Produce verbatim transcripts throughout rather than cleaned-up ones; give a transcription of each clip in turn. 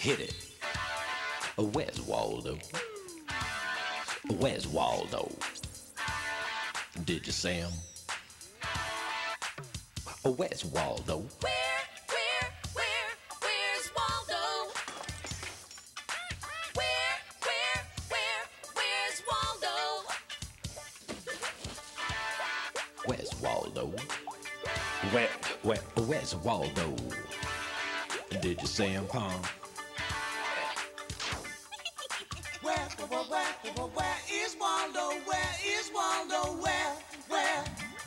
Hit it. Where's Waldo? Where's Waldo? Did you see him? Where's Waldo? Where, where, where, where's Waldo? Where, where, where, where's Waldo? Where's Waldo? Where, where, where's Waldo? Did you see him, Pong? Where, where, where, where, where is Waldo? Where is Waldo? Where, where?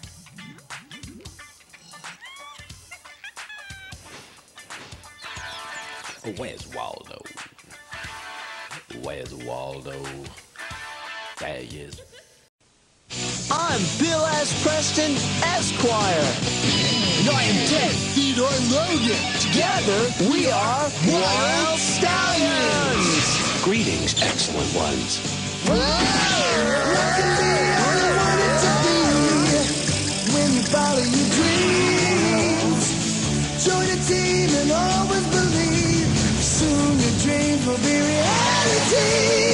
Where's Waldo? Where's Waldo? There he is. I'm Bill S. Preston, Esquire. And I am Ted Theodore Logan. Together, we are Wild Stallions. Greetings, excellent ones. What can be all you want it to be when you follow your dreams? Join a team and always believe. Soon your dreams will be reality.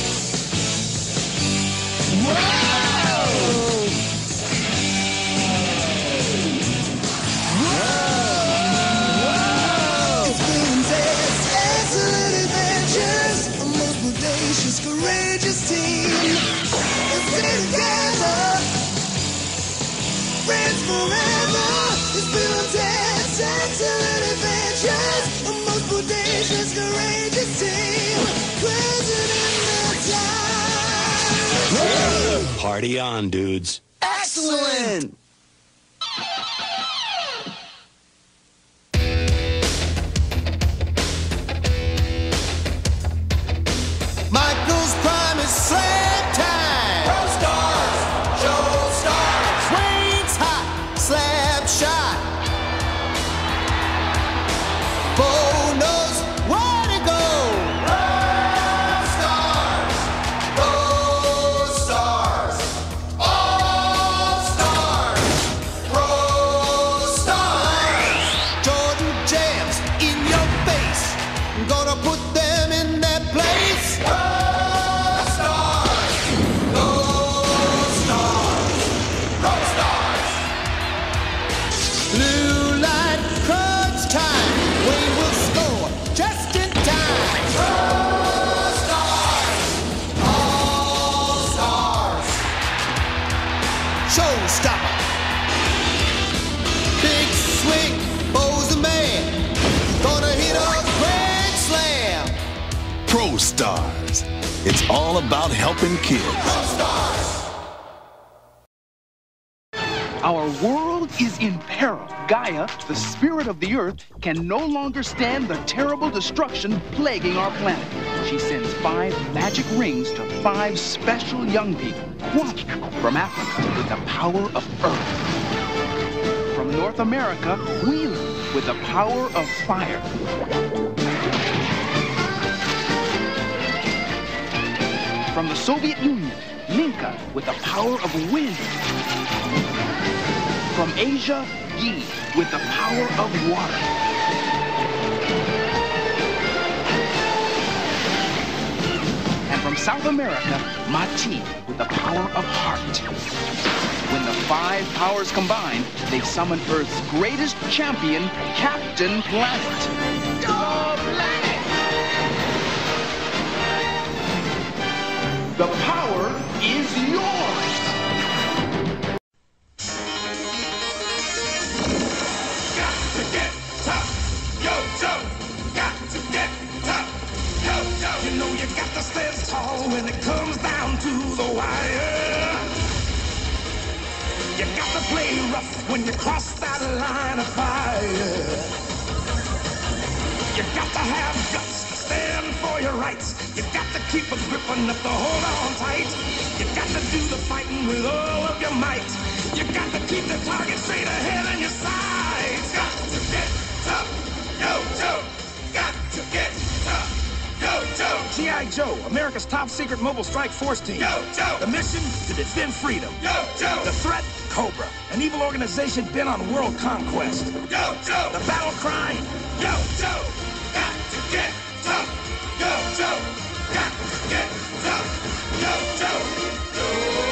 Whoa! Courageous team. Let's stay together. Friends forever. It's Bill and Ted's excellent adventures. A most bodacious, courageous team. President of time. Party on, dudes. Excellent! Michael's prime is slam time. ProStars, show stars. Swings hot, slap shot. Bo knows where to go. ProStars, ProStars, all stars. ProStars. Jordan jams in your face. Gonna put them in their place. Showstopper. Big swing, Bo's the man. Gonna hit a grand slam. ProStars. It's all about helping kids. ProStars. Our world is in peril. Gaia, the spirit of the earth, can no longer stand the terrible destruction plaguing our planet. She sends five magic rings to five special young people. One from Africa with the power of earth. From North America, Wheeler with the power of fire. From the Soviet Union, Minka with the power of wind. From Asia, Yi with the power of water. And from South America, Mati with the power of heart. When the five powers combine, they summon Earth's greatest champion, Captain Planet. Go Planet! The power is yours! When it comes down to the wire, you got to play rough when you cross that line of fire. You got to have guts to stand for your rights. You got to keep a grip enough to hold on tight. You got to do the fighting with all of your might. You got to keep the target straight ahead in your sights. Got to get tough, yo, Joe. Got to get tough. Yo, Joe! G I Joe, America's top secret mobile strike force team. Yo, Joe! The mission, to defend freedom. Yo, Joe! The threat, Cobra, an evil organization bent on world conquest. Yo, Joe! The battle cry, Yo, Joe! Got to get tough. Go, Joe. Got to get tough. Go, Joe. Go,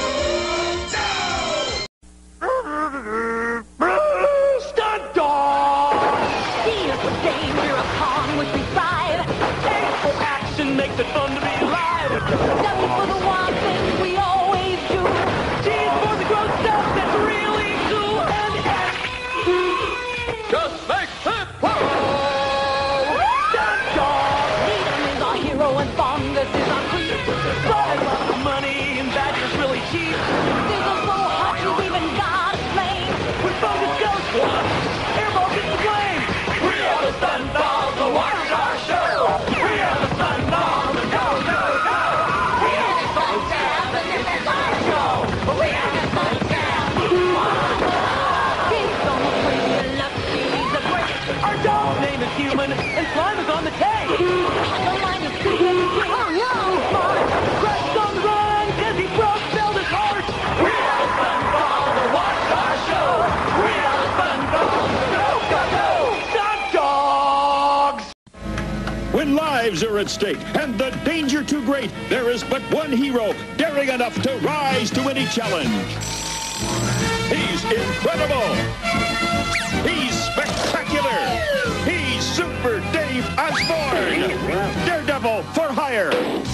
Joe. Stunt Dawgs! Here's the danger upon which we thrive. Aim for action, make the fun to be alive. Study for the one thing we always do. Cheese for the gross stuff that's really cool. And and just make it flow! Stunt Dawgs! Needham is our hero and Fungus is our creep. But I love the money and Badger's really cheap. Sizzle's so hot you've even got a flame. When Fungus goes, what? Airball gets the blame. We are the Stunt Dawgs, the watch our show. We are the Stunt Dawgs, the go, go, go. We are the Stunt Dawgs, and this is our show. We are the Stunt Dawgs. He's so crazy and lucky, he's a break. Our dog's name is Human, and Slime is on the take. The line is stupid, oh no, smart. Crashed on the run, cause he broke, felled his heart. We are the Stunt Dawgs, the watch our show. We are the Stunt Dawgs, go, go, go. Stunt Dawgs! When lives are at stake and the danger too great, there is but one hero daring enough to rise to any challenge. He's incredible. He's spectacular. He's Super Dave Osborne. Daredevil for hire.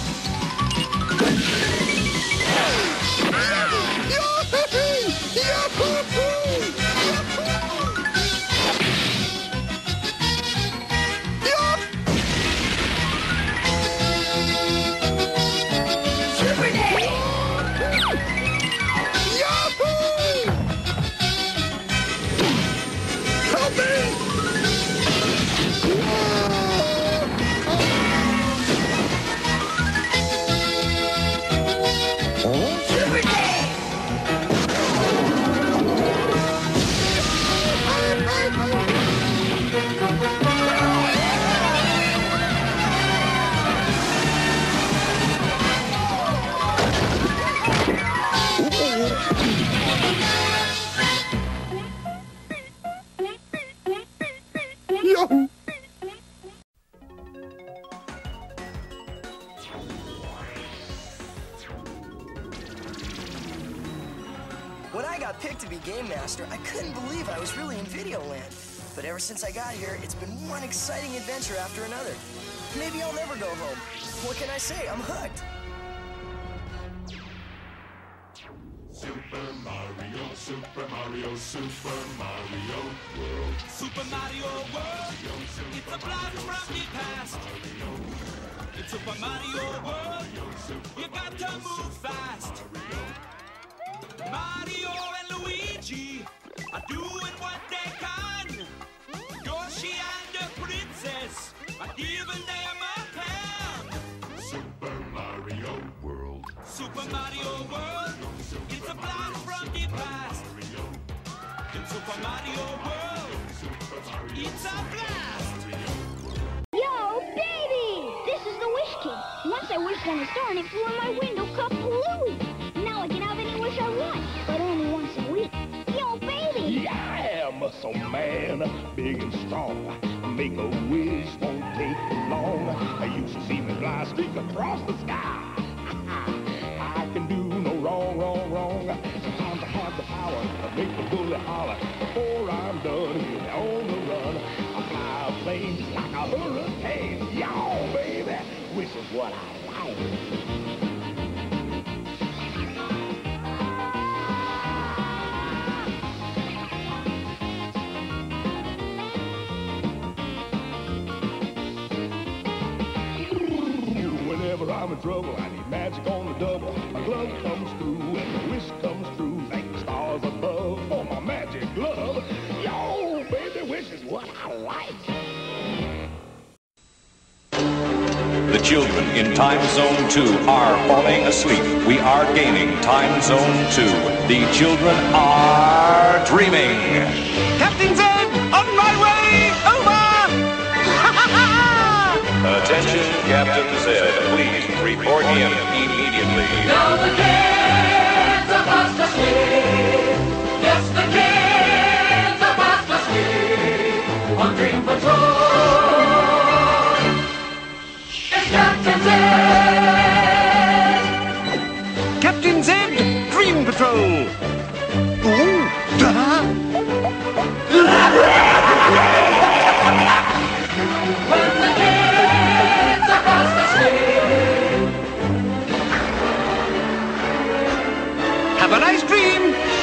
When I got picked to be Game Master, I couldn't believe I was really in Videoland. But ever since I got here, it's been one exciting adventure after another. Maybe I'll never go home. What can I say? I'm hooked. Super Mario, Super Mario, Super Mario World. Super Mario World, it's a blast from the past. In Super Mario World, you got to move fast. Mario and Luigi are doing what they can. Yoshi and the princess are giving them a hand. Super Mario World. Super Mario World, it's a blast from the past. In Super Mario World, it's a blast. Yo, baby! This is the Wish Kid. Once I wished on a star and it flew in my window kablooey. Now I can have any wish I want, but only once a week. Yo, baby! Yeah, I am a muscle man, big and strong. Make a wish, won't take long. You should see me fly streak across the sky. I can do no wrong, wrong, wrong. Sometimes I have the power to make the bullet holler. Before I'm done, get on the run. I fly a plane just like a hurricane. Y'all, baby, wish is what I like. I'm in trouble, I need magic on the double. My glove comes through and the wish comes true. Thank the stars above for my magic glove. Yo, baby, wish is what I like. The children in Time Zone two are falling asleep. We are gaining Time Zone two. The children are dreaming. Captain Zed, on my way, over! Attention, Captain Zed. Please report him immediately. Now the kids are fast asleep. Yes, the kids are fast asleep on Dream Patrol. When the kids across the street. Have a nice dream.